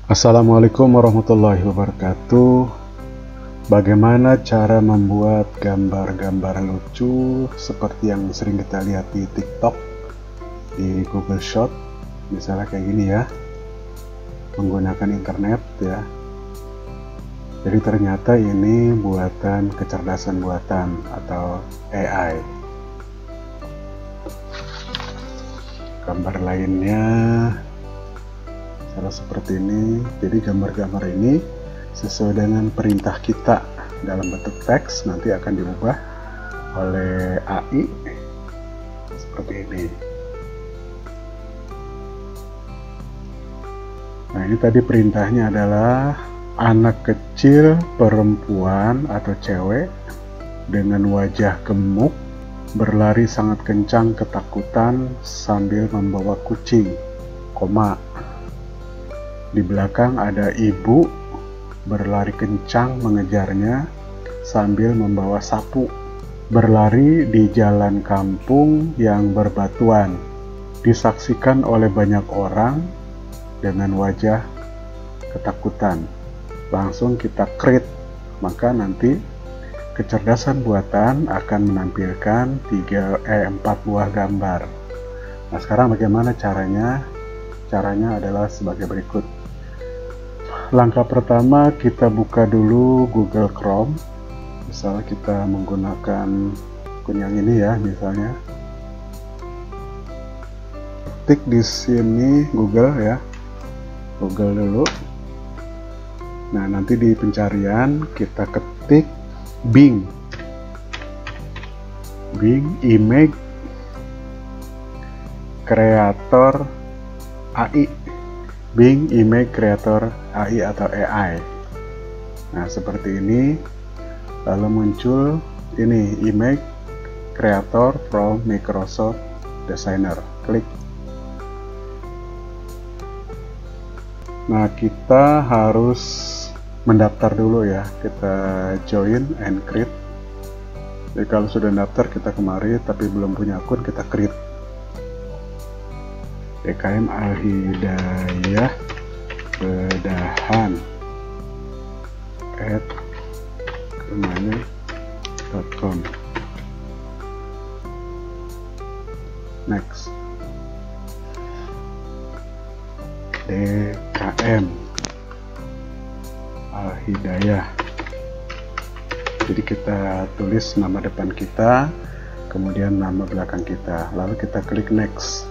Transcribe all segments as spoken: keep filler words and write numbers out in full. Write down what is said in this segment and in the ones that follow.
Assalamualaikum warahmatullahi wabarakatuh. Bagaimana cara membuat gambar-gambar lucu seperti yang sering kita lihat di TikTok, di Google Shot, misalnya kayak gini ya, menggunakan internet ya. Jadi ternyata ini buatan kecerdasan buatan atau A I. Gambar lainnya salah seperti ini. Jadi gambar-gambar ini sesuai dengan perintah kita dalam bentuk teks nanti akan diubah oleh A I seperti ini. Nah, ini tadi perintahnya adalah anak kecil perempuan atau cewek dengan wajah gemuk berlari sangat kencang ketakutan sambil membawa kucing, koma. Di belakang ada ibu berlari kencang mengejarnya sambil membawa sapu. Berlari di jalan kampung yang berbatuan. Disaksikan oleh banyak orang dengan wajah ketakutan. Langsung kita create, maka nanti kecerdasan buatan akan menampilkan tiga, eh, empat buah gambar. Nah, sekarang bagaimana caranya? Caranya adalah sebagai berikut. Langkah pertama, kita buka dulu Google Chrome. Misalnya kita menggunakan akun yang ini ya, misalnya. Ketik di sini Google ya. Google dulu. Nah, nanti di pencarian kita ketik Bing. Bing Image Creator A I. Bing Image Creator A I atau A I. Nah, seperti ini. Lalu muncul ini Image Creator from Microsoft Designer. Klik. Nah, kita harus mendaftar dulu ya. Kita join and create. Jadi kalau sudah daftar kita kemari, tapi belum punya akun, kita create. D K M Al-Hidayah Bedahan at gmail dot com. Next. D K M Al-Hidayah. Jadi kita tulis nama depan kita, kemudian nama belakang kita, lalu kita klik next.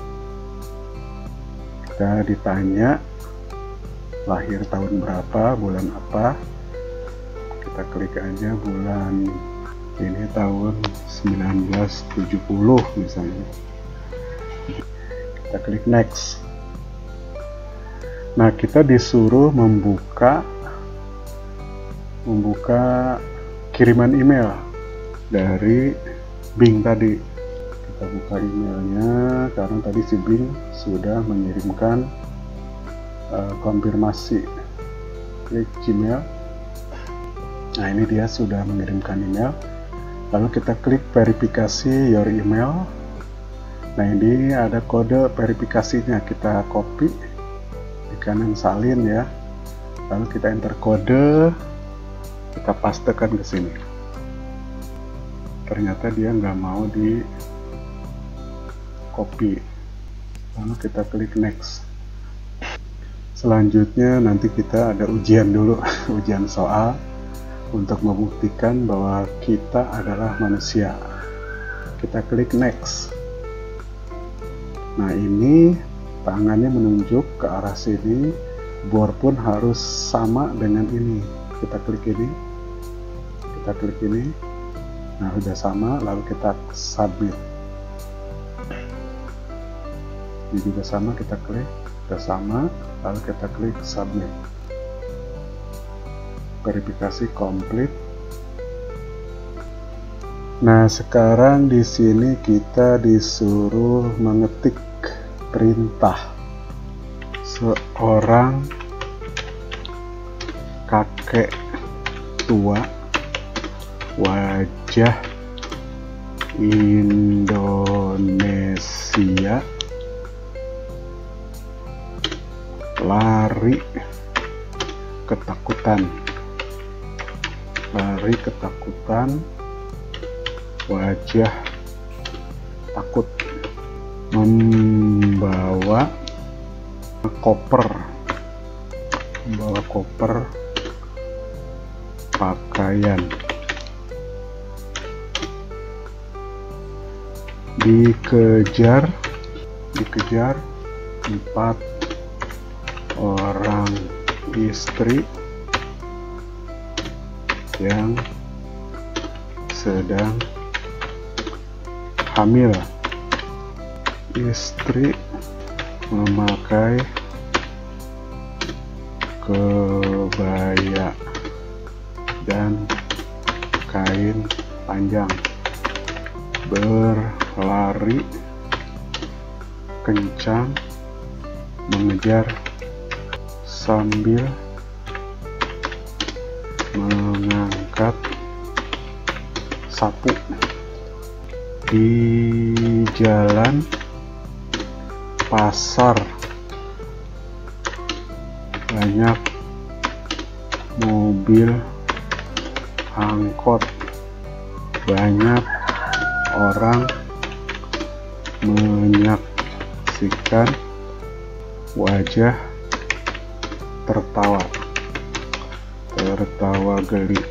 Kita ditanya lahir tahun berapa, bulan apa, kita klik aja bulan ini tahun seribu sembilan ratus tujuh puluh misalnya. Kita klik next. Nah, kita disuruh membuka membuka kiriman email dari Bing tadi. Kita buka emailnya karena tadi si Bing sudah mengirimkan uh, konfirmasi. Klik Gmail. Nah, ini dia sudah mengirimkan email. Lalu kita klik verifikasi your email. Nah, ini ada kode verifikasinya, kita copy di kanan salin ya. Lalu kita enter kode, kita pastekan ke sini. Ternyata dia nggak mau di copy. Lalu kita klik next. Selanjutnya nanti kita ada ujian dulu, ujian soal untuk membuktikan bahwa kita adalah manusia. Kita klik next. Nah, ini tangannya menunjuk ke arah sini, bor pun harus sama dengan ini. Kita klik ini, kita klik ini. Nah, udah sama, lalu kita submit. Ini juga sama, kita klik, udah sama, lalu kita klik submit. Verifikasi komplit. Nah, sekarang di sini kita disuruh mengetik perintah seorang kakek tua wajah Indonesia lari ketakutan, lari ketakutan, wajah takut, membawa koper, membawa koper pakaian, dikejar, dikejar empat orang istri yang sedang hamil. Istri memakai kebaya dan kain panjang, berlari kencang mengejar sambil mengangkat sapu. Di jalan pasar banyak mobil angkot, banyak orang menyaksikan wajah tertawa, tertawa geli.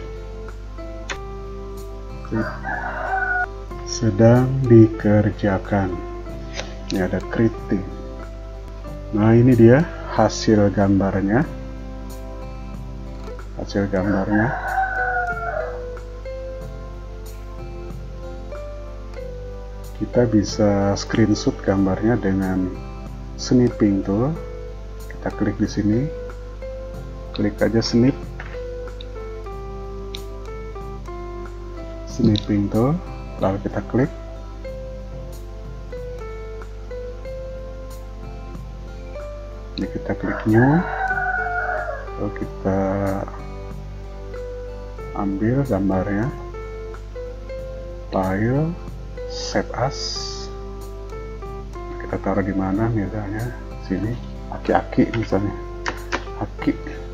Sedang dikerjakan. Ini ada kritik. Nah, ini dia hasil gambarnya. Hasil gambarnya. Kita bisa screenshot gambarnya dengan snipping tool. Kita klik di sini. Klik aja snip. Snipping tool. Lalu kita klik. Ini kita klik new. Lalu kita ambil gambarnya, file, save as. Kita taruh di mana? Misalnya sini, aki-aki misalnya, aki.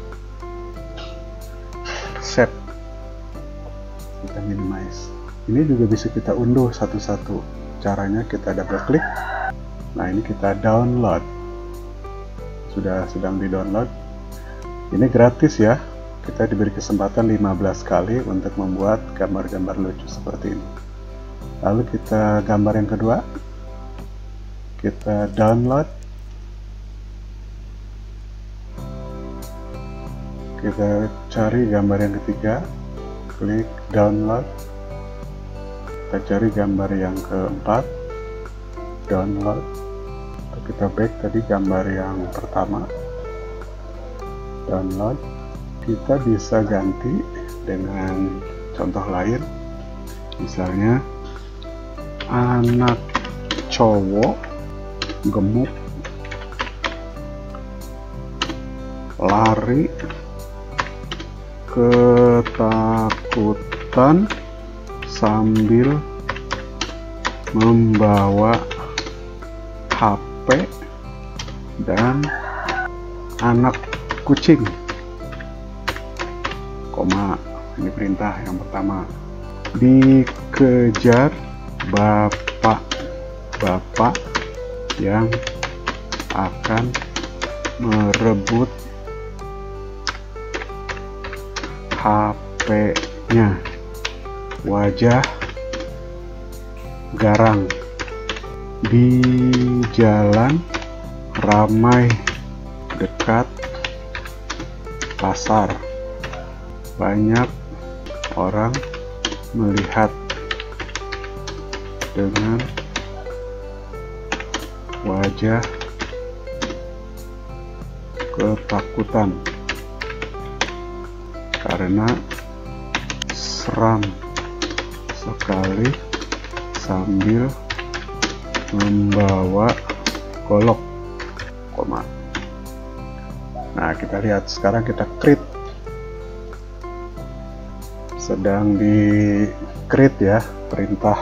Save. Kita minimize. Ini juga bisa kita unduh satu-satu. Caranya kita double klik. Nah, ini kita download. Sudah sedang di download. Ini gratis ya. Kita diberi kesempatan lima belas kali untuk membuat gambar-gambar lucu seperti ini. Lalu kita gambar yang kedua. Kita download. Kita cari gambar yang ketiga. Klik download. Kita cari gambar yang keempat, download. Kita back tadi gambar yang pertama, download. Kita bisa ganti dengan contoh lain, misalnya anak cowok gemuk lari ketakutan sambil membawa H P dan anak kucing, koma. Ini perintah yang pertama. Dikejar bapak-bapak yang akan merebut H P-nya. Wajah garang. Di jalan ramai dekat pasar. Banyak orang melihat dengan wajah ketakutan karena seram sekali sambil membawa golok, koma. Nah, kita lihat sekarang, kita create, sedang di create ya, perintah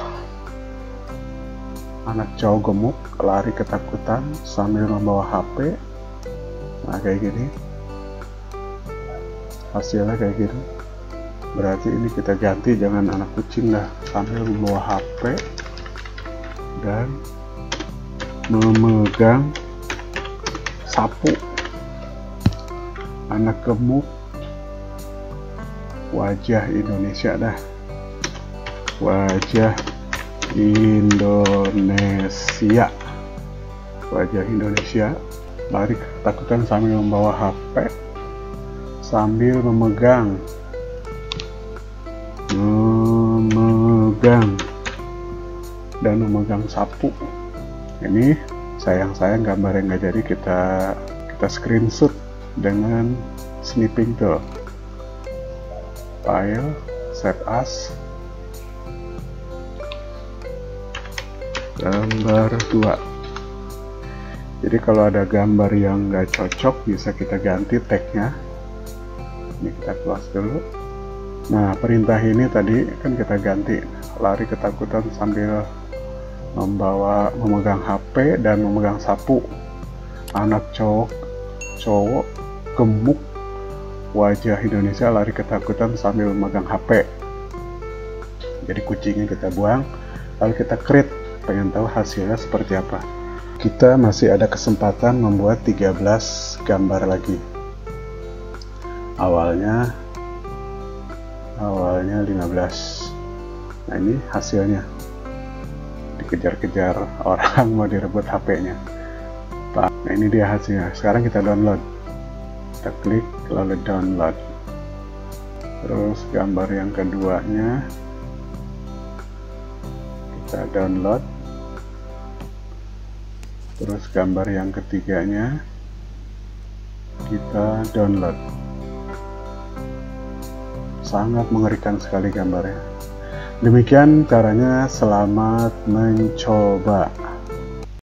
anak cowok gemuk lari ketakutan sambil membawa H P. Nah kayak gini, hasilnya kayak gini. Berarti ini kita ganti, jangan anak kucing lah, sambil membawa H P dan memegang sapu. Anak gemuk wajah Indonesia dah, wajah Indonesia, wajah Indonesia. Lari ketakutan sambil membawa H P, sambil memegang memegang dan memegang sapu. Ini sayang-sayang gambar yang nggak jadi, kita kita screenshot dengan snipping tool. File, save as, gambar dua. Jadi kalau ada gambar yang nggak cocok bisa kita ganti tagnya. Ini kita close dulu. Nah perintah ini tadi kan kita ganti, lari ketakutan sambil membawa memegang H P dan memegang sapu. Anak cowok cowok gemuk wajah Indonesia lari ketakutan sambil memegang H P. Jadi kucingnya kita buang, lalu kita create, pengen tahu hasilnya seperti apa. Kita masih ada kesempatan membuat tiga belas gambar lagi. Awalnya awalnya lima belas. Nah ini hasilnya, dikejar-kejar orang mau direbut H P-nya. Nah ini dia hasilnya. Sekarang kita download, kita klik lalu download. Terus gambar yang keduanya kita download. Terus gambar yang ketiganya kita download. Sangat mengerikan sekali gambarnya. Demikian caranya, selamat mencoba.